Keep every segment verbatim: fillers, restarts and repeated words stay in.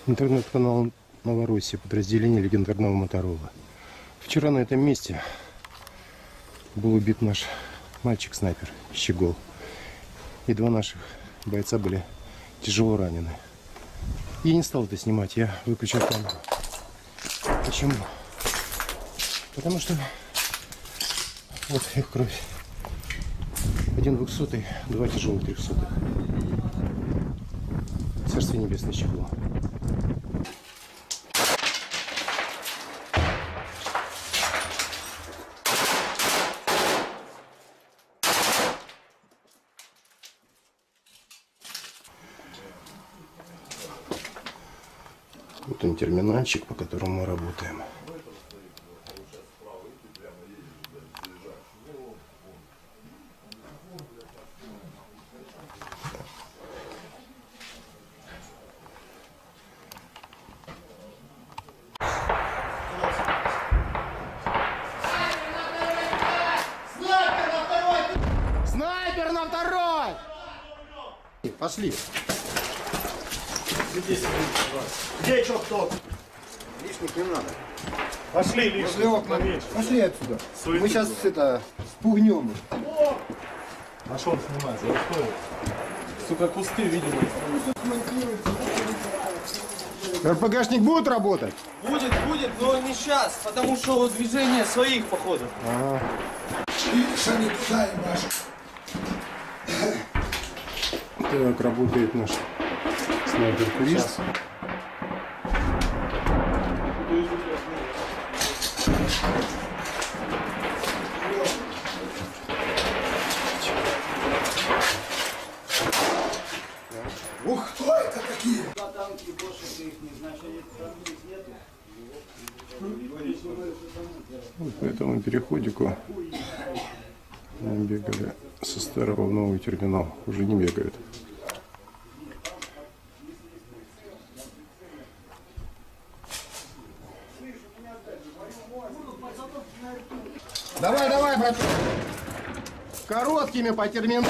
Интернет-канал Новороссия, подразделение легендарного Моторола. Вчера на этом месте был убит наш мальчик-снайпер Щегол. И два наших бойца были тяжело ранены. Я не стал это снимать, я выключил камеру. Почему? Потому что вот их кровь. Один двухсотый, два тяжелых трехсотых. Царствие небесное Щегло. Вот он, терминальчик, по которому мы работаем. Снайпер на второй! Пошли. Где чё кто? Лишних не надо. Пошли, лишних. Пошли отсюда. Суетить мы сейчас было. Это спугнем. А что он снимает? За что? Сука, кусты, видимо. РПГшник будет работать? Будет, будет, но не сейчас, потому что движение своих, походу. Ага. Так, работает наш снайпер-турист. Ух, кто это такие? Вот по этому переходику мы бегали со старого в новый терминал. Уже не бегают. Давай, давай, брат. Короткими по терминалу.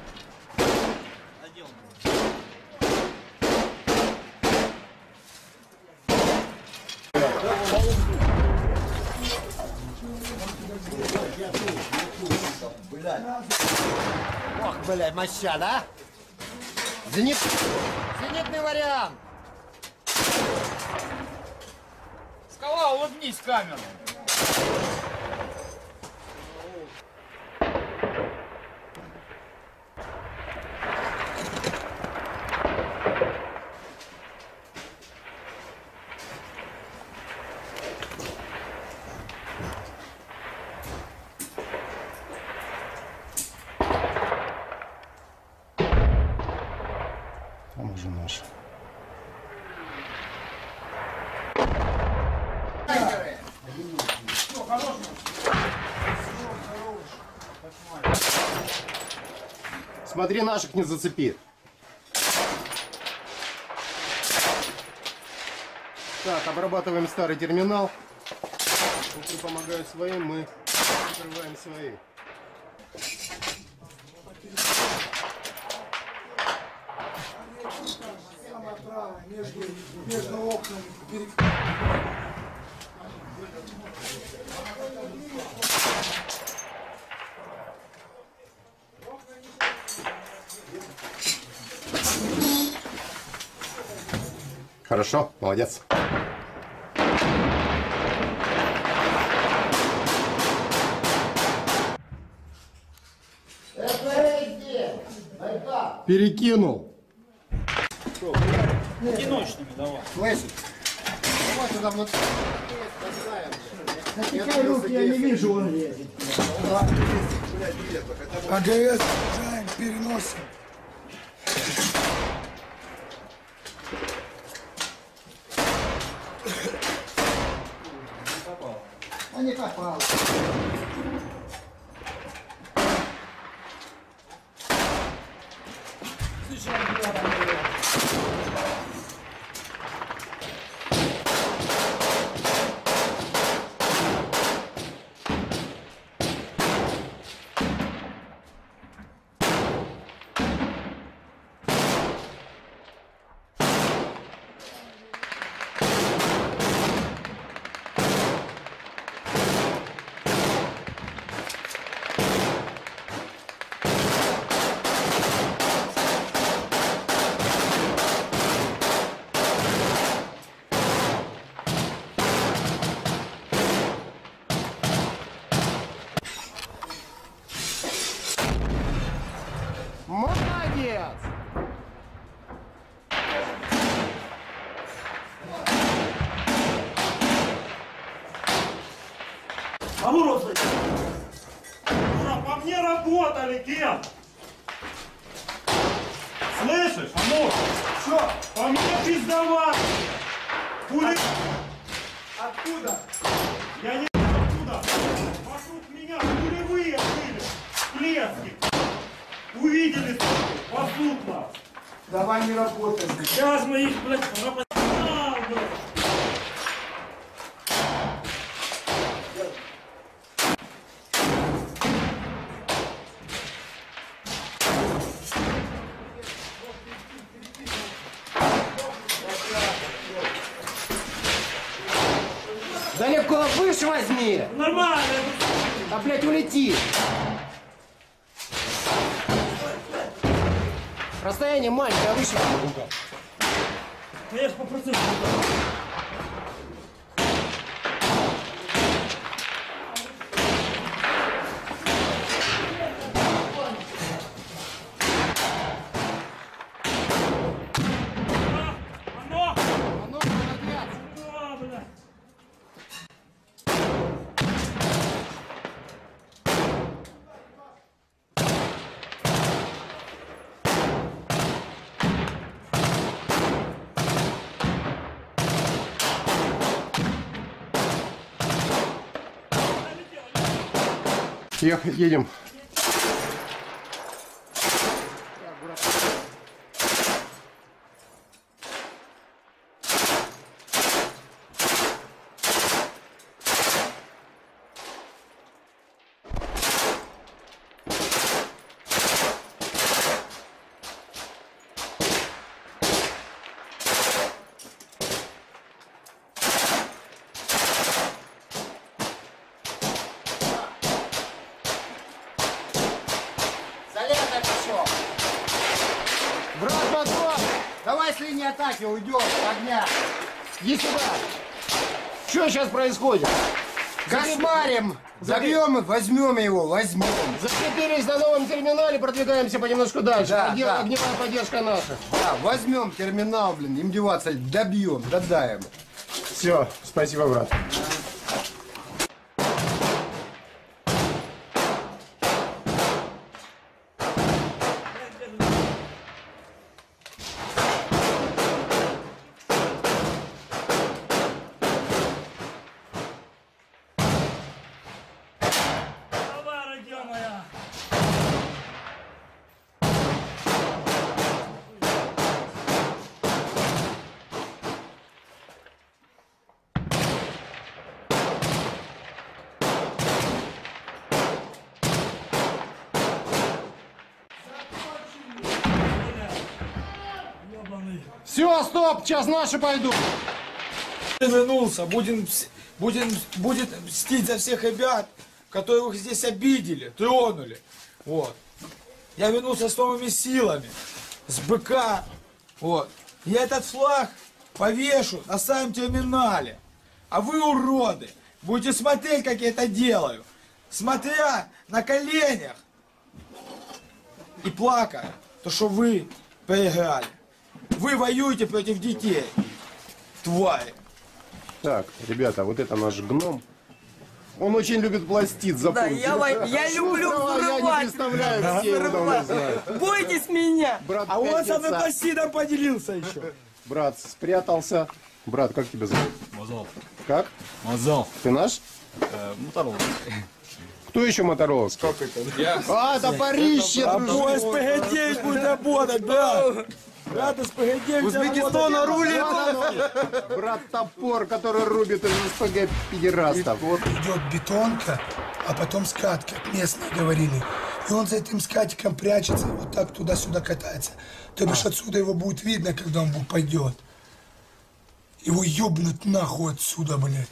Ох, блядь, моща, да? Зенит... Зенитный вариант. Скала, улыбнись в камеру. Там уже наш. Смотри, наших не зацепи. Так, обрабатываем старый терминал. Если помогают своим, мы открываем свои. Между, между окнами. Хорошо, молодец. Перекинул. Одиночными давай. Слышишь? Давай туда внутри. Затыкай руки, я не вижу, он лезет. АГС заряжаем, переносим. А не попал. А вы рот закройте. Ура, по мне работали, кем? Слышишь? А ну, что? По мне пиздоваться. Пули... Откуда? Я не откуда. Вокруг меня пулевые были. Плески. Увидели, пасут нас. Давай не работай. Сейчас мы их, блядь, пропасал, блядь. Далеко выше возьми. Нормально. А, блядь, улети. Расстояние маленькое, а выше. Я ж по процессу. Ех, едем. Брат, мотор! Давай с линии атаки уйдем от огня. Иди сюда. Что сейчас происходит? Кошмарим. Забьем, возьмем его, возьмем. Закрепились на новом терминале, продвигаемся понемножку дальше. Да, Подъем- да. Огневая поддержка наша. Да, возьмем терминал, блин, им деваться, добьем, додаем. Все, спасибо, брат. Давай, родня моя. Все, стоп, сейчас наши пойдут. Вернулся, будем, мс- будем, будет мстить за всех ребят, которых здесь обидели, тронули. Вот. Я вернулся с новыми силами, с БК. Вот. Я этот флаг повешу на самом терминале. А вы, уроды, будете смотреть, как я это делаю, смотря на коленях и плакая, то что вы проиграли. Вы воюете против детей, твари. Так, ребята, вот это наш гном. Он очень любит пластид, Да, запомните. я, во- я люблю Шустрого я не взрывать. представляю, все его давно знают. Бойтесь меня. Брат, А он со мной пятница. пластидом поделился еще. Брат спрятался. Брат, как тебя зовут? Мазал. Как? Мазал. Ты наш? Э, Моторол. Кто еще Мотороловский? Как это? Я. А, топорище, А дружок. твой СПГ девять будет работать, брат. Брат, СПГ девять Узбекистана рулит. Брат топор, который рубит из СПГ педерастов. Вот. Идет бетонка, а потом скатка, местные говорили. И он за этим скатиком прячется, и вот так туда-сюда катается. То бишь отсюда его будет видно, когда он пойдет. Его ёбнут нахуй отсюда, блядь.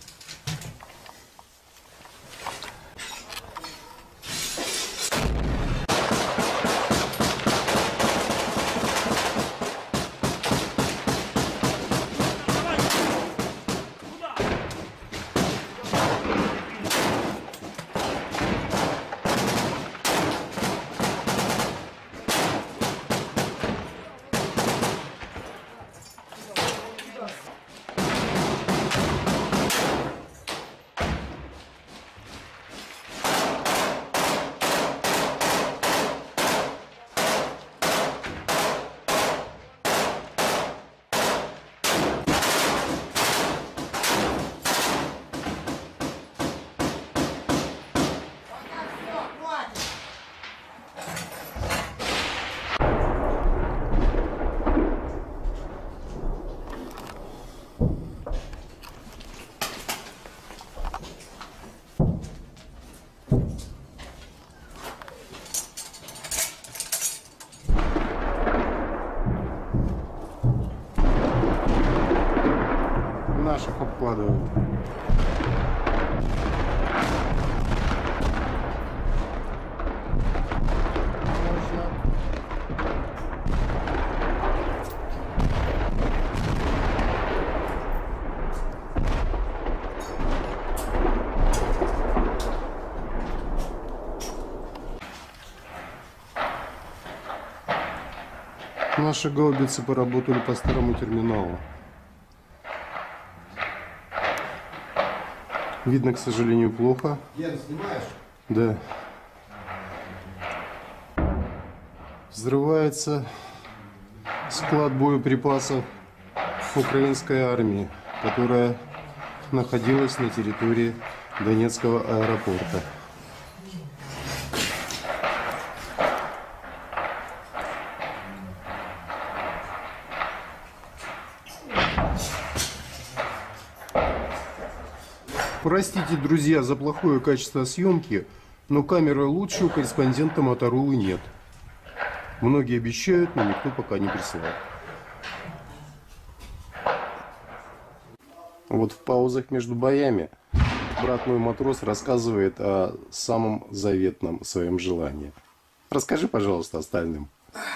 наших обкладывают. Наши гаубицы поработали по старому терминалу. Видно, к сожалению, плохо. Ген, снимаешь? Да. Взрывается склад боеприпасов украинской армии, которая находилась на территории Донецкого аэропорта. Простите, друзья, за плохое качество съемки, но камеры лучше у корреспондента Моторолы нет. Многие обещают, но никто пока не прислал. Вот в паузах между боями брат мой матрос рассказывает о самом заветном своем желании. Расскажи, пожалуйста, остальным.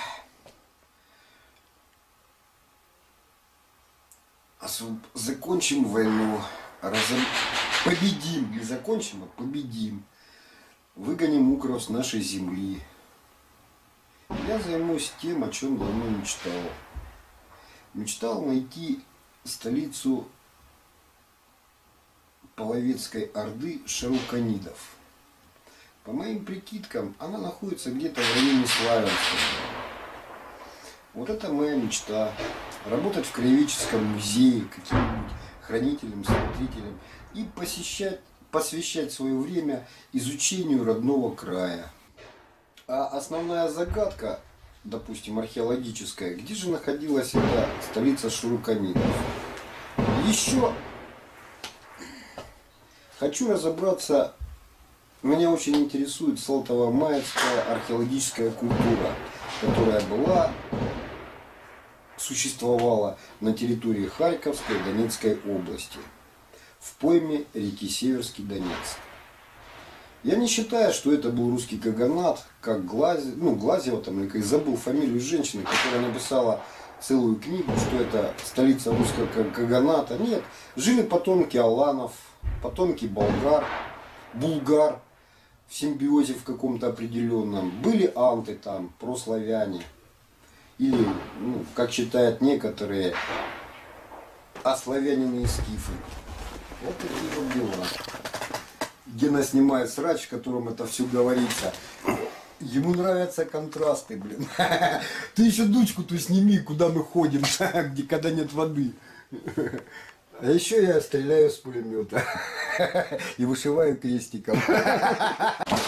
Закончим войну. Разом... Победим. Не закончим, а победим. Выгоним укров с нашей земли. Я займусь тем, о чем давно мечтал. Мечтал найти столицу Половецкой Орды Шаруканидов. По моим прикидкам, она находится где-то в районе Славянска. Вот это моя мечта. Работать в краеведческом музее, каким-нибудь хранителем, смотрителем и посещать, посвящать свое время изучению родного края. А основная загадка, допустим, археологическая, где же находилась эта столица Шаруканидов? Еще хочу разобраться, меня очень интересует Салтово-Маевская археологическая культура, которая была, существовала на территории Харьковской и Донецкой области, в пойме реки Северский Донец. Я не считаю, что это был русский каганат, как Глазев, ну, Глазева, там, или забыл фамилию женщины, которая написала целую книгу, что это столица русского каганата. Нет, жили потомки аланов, потомки болгар, булгар в симбиозе в каком-то определенном. Были анты там, прославяне. Или, ну, как считают некоторые, ославянины и скифы. Вот такие вот дела. Гена снимает срач, в котором это все говорится. Ему нравятся контрасты, блин. Ты еще дучку ту сними, куда мы ходим, где когда нет воды. А еще я стреляю с пулемета и вышиваю крестиком.